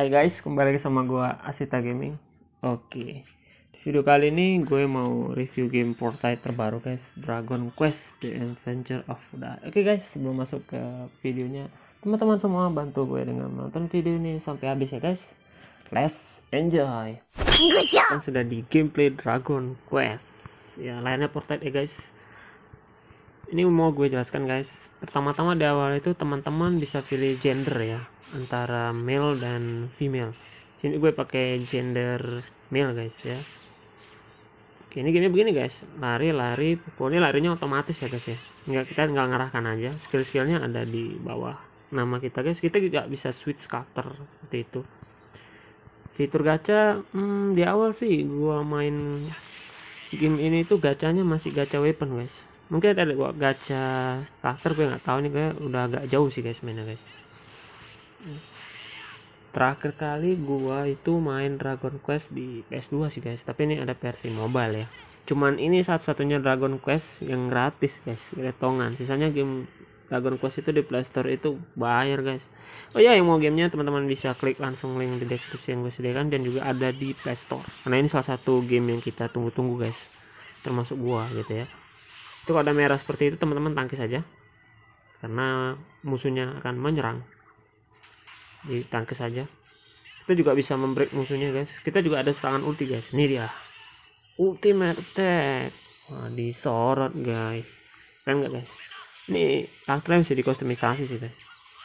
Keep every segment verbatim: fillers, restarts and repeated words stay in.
Hai guys, kembali lagi sama gue Asita Gaming. Oke, di video kali ini gue mau review game Fortnite terbaru guys, Dragon Quest: The Adventure of the. Oke guys, sebelum masuk ke videonya, teman-teman semua bantu gue dengan menonton video ini sampai habis ya guys. Let's enjoy. Kan sudah di gameplay Dragon Quest. Ya, layarnya Fortnite ya guys. Ini mau gue jelaskan guys. Pertama-tama di awal itu teman-teman bisa pilih gender ya, antara male dan female. Sini gue pakai gender male guys ya. Oke, ini gini begini guys, lari lari pokoknya larinya otomatis ya guys ya, nggak kita nggak ngarahkan aja. Skill-skillnya ada di bawah nama kita guys. Kita juga bisa switch karakter seperti itu. Fitur gacha hmm, di awal sih gua main game ini tuh gacanya masih gacha weapon guys. Mungkin ada gua gacha karakter, gue nggak tahu nih, gue udah agak jauh sih guys mainnya guys. Terakhir kali gua itu main Dragon Quest di P S dua sih guys, tapi ini ada versi mobile ya. Cuman ini satu-satunya Dragon Quest yang gratis guys, gretongan. Sisanya game Dragon Quest itu di Play Store itu bayar guys. Oh ya, yang mau gamenya teman-teman bisa klik langsung link di deskripsi yang gue sediakan, dan juga ada di Play Store. Karena ini salah satu game yang kita tunggu-tunggu guys, termasuk gua gitu ya. Itu kalau ada merah seperti itu teman-teman tangkis saja, karena musuhnya akan menyerang. Ditangkis saja. Kita juga bisa membreak musuhnya guys. Kita juga ada serangan ulti guys. Ini dia ultimate attack. Wah, disorot guys. Keren nggak guys? Ini karakternya bisa dikustomisasi sih guys.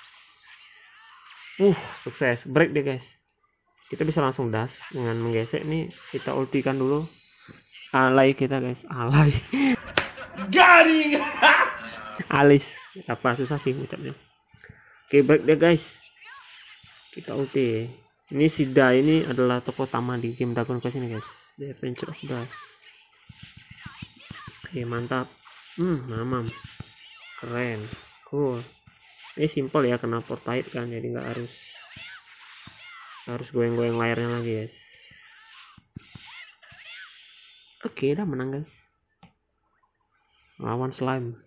Uh sukses, break deh guys. Kita bisa langsung dash dengan menggesek. Nih kita ultikan dulu. Alay kita guys, alay. Garing. Alis, apa susah sih ucapnya. Oke, break deh guys. Kita ulti. Ini si Da ini adalah tokoh utama di game Dragon Quest ini guys, The Adventure of Da. Oke, mantap. Hmm, mamam. Keren. Cool. Ini simple ya, karena Fortnite kan, jadi nggak harus harus goyang-goyang layarnya lagi guys. Oke, udah menang guys. Lawan slime.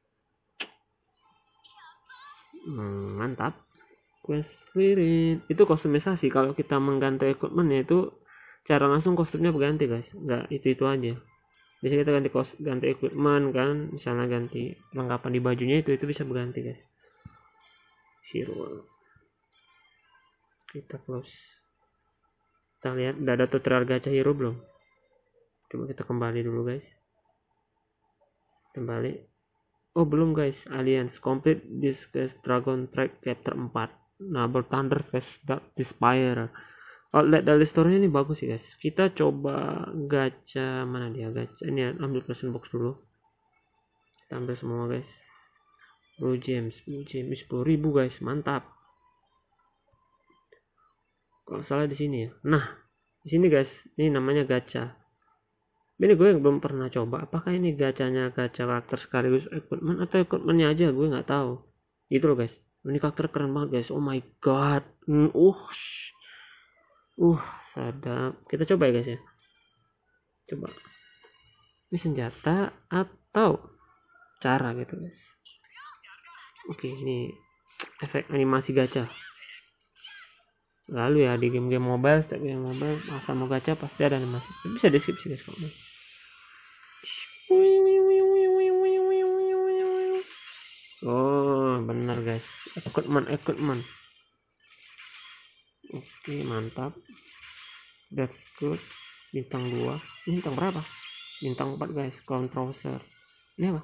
Hmm, mantap. Quest clearing itu kustomisasi. Kalau kita mengganti equipment itu cara langsung kostumnya berganti guys, nggak itu itu aja. Bisa kita ganti kos ganti equipment kan, misalnya ganti perlengkapan di bajunya, itu itu bisa berganti guys. Hero kita close. Kita lihat udah ada tutorial gacha hero belum. Coba kita kembali dulu guys, kembali. Oh belum guys. Alliance complete this quest Dragon Track chapter empat. Noble Thunder Face Dark Despair. Outlet dari store ini bagus sih guys. Kita coba gacha, mana dia gacha ini ya, ambil present box dulu. Kita ambil semua guys. Blue Gems, Blue Gems sepuluh ribu guys, mantap. Kalau salah di sini ya. Nah, di sini guys, ini namanya gacha. Ini gue yang belum pernah coba. Apakah ini gacanya gacha karakter sekaligus equipment atau equipmentnya aja? Gue nggak tahu. Gitu loh guys. Ini karakter keren banget guys. Oh my god. Uh, uh, sadap. Kita coba ya guys ya. Coba. Ini senjata atau cara gitu guys. Oke, ini efek animasi gacha. Lalu ya di game-game mobile, setiap game mobile masa mau gacha pasti ada animasi. Bisa deskripsi guys kalau. Oh bener guys, equipment equipment. Oke mantap, that's good. Bintang dua. Ini bintang berapa? Bintang empat guys. Controller. Ini apa?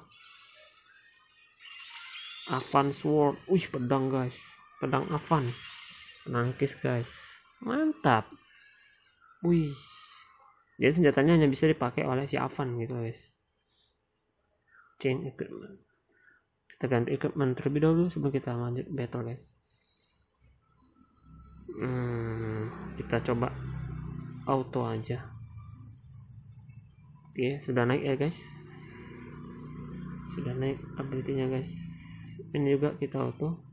Avan Sword. Wih, pedang guys, pedang Avan. Penangkis guys, mantap. Wih, jadi senjatanya hanya bisa dipakai oleh si Avan gitu guys. Chain equipment. Kita ganti equipment terlebih dahulu sebelum kita lanjut battle guys. Hmm, kita coba auto aja. Oke, sudah naik ya guys. Sudah naik ability-nya guys. Ini juga kita auto.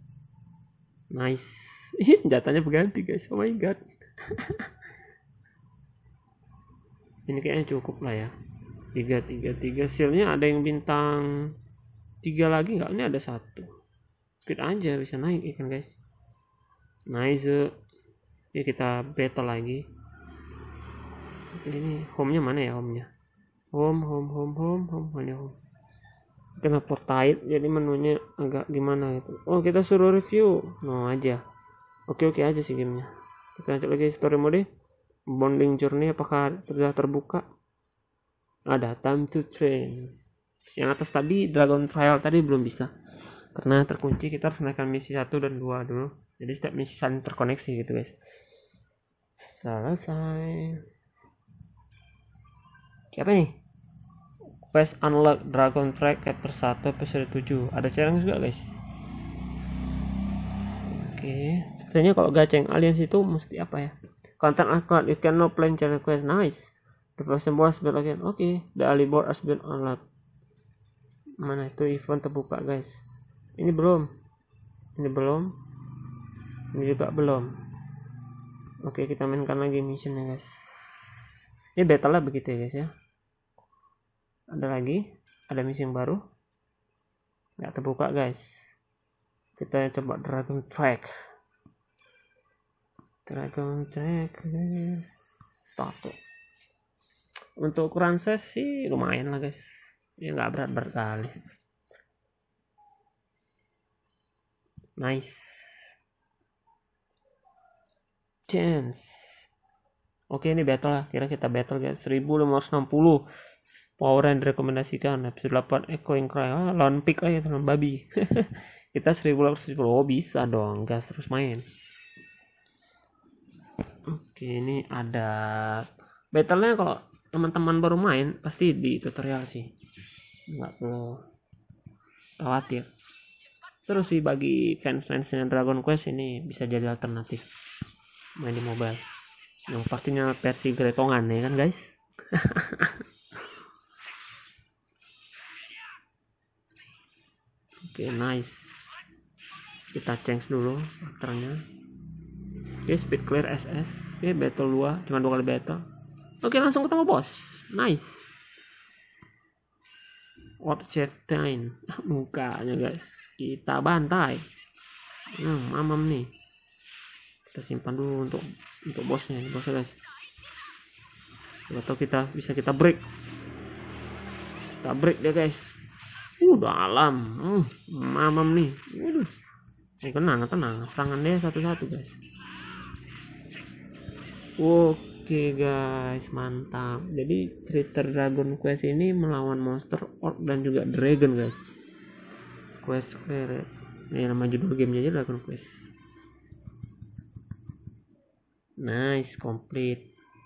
Nice. Ini senjatanya berganti guys. Oh my god. Ini kayaknya cukup lah ya. Tiga tiga tiga sealnya ada yang bintang tiga lagi nggak? Ini ada satu. Speed aja bisa naik ikan guys. Nice. Yuk kita battle lagi. Ini home nya mana ya, home nya home home home home home mana home. Kena portait jadi menunya agak gimana gitu. Oh, kita suruh review no aja. Oke oke aja sih gamenya. Kita lanjut lagi story mode. Bonding journey apakah sudah terbuka? Ada time to train. Yang atas tadi Dragon Trial tadi belum bisa karena terkunci. Kita harus naikkan misi satu dan dua dulu. Jadi setiap misi saling terkoneksi gitu guys. Selesai. Siapa nih? Quest unlock Dragon Track chapter satu episode tujuh. Ada challenge juga guys. Oke, katanya kalau gaceng aliens itu mesti apa ya? Content unlocked, you can now plan challenge quest. Nice. The first board has been again. Oke, okay. The early board has been unlocked. Mana itu event terbuka guys? Ini belum. Ini belum. Ini juga belum. Oke, okay, kita mainkan lagi missionnya guys. Ini battle lah begitu ya guys ya. Ada lagi, ada misi yang baru nggak terbuka guys. Kita coba Dragon Track. Dragon Track guys, start. Untuk ukuran sesi lumayan lah guys, ya nggak berat-berat kali. Nice chance. Oke, ini battle lah, kira kita battle guys. Seribu lima ratus enam puluh power yang direkomendasikan. Episode delapan Echoing Cry. Ah, lawan pick aja teman babi. Kita seribu delapan ratus tujuh puluh. Oh, bisa dong, gas terus main. Oke, ini ada battle-nya. Kalau teman-teman baru main pasti di tutorial sih, nggak perlu khawatir. Seru sih bagi fans-fansnya Dragon Quest, ini bisa jadi alternatif main di mobile. Yang pastinya versi gretongan ya kan guys. Oke, okay, nice. Kita change dulu karakternya. Oke, okay, speed clear S S. Oke, okay, battle dua, cuma dua kali battle. Oke, okay, langsung ketemu bos. Nice. What Chieftain. Mukanya guys, kita bantai. Hmm, mamam nih. Kita simpan dulu untuk untuk bosnya, ini bosnya guys. Coba tahu kita bisa kita break. Kita break dia guys. Uh, dalam. Uh, mamam nih. Waduh. Eh, tenang, tenang. Serangan dia satu-satu guys. Oke guys, mantap. Jadi cerita Dragon Quest ini melawan monster, orc dan juga dragon guys. Quest clear. Ini nama judul gamenya aja Dragon Quest. Nice, complete.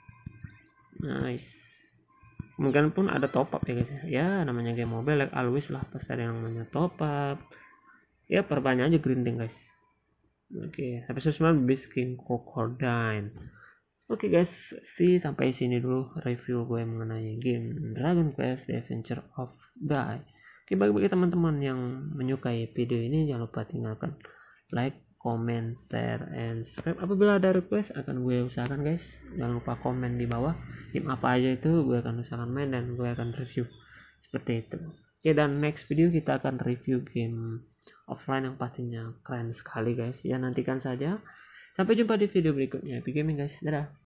Nice. Mungkin pun ada top up ya guys. Ya namanya game mobile like always lah, pasti ada yang namanya top up. Ya perbanyak aja grinding guys. Oke, okay. Episode sembilan Bisking Crocodile. Oke okay guys, sih sampai sini dulu review gue mengenai game Dragon Quest The Adventure of Dai. Oke, okay, bagi-bagi teman-teman yang menyukai video ini jangan lupa tinggalkan like, comment, share, and subscribe. Apabila ada request akan gue usahakan guys. Jangan lupa komen di bawah game apa aja itu gue akan usahakan main dan gue akan review seperti itu. Oke, dan next video kita akan review game offline yang pastinya keren sekali guys. Ya, nantikan saja. Sampai jumpa di video berikutnya. Happy gaming guys. Dadah.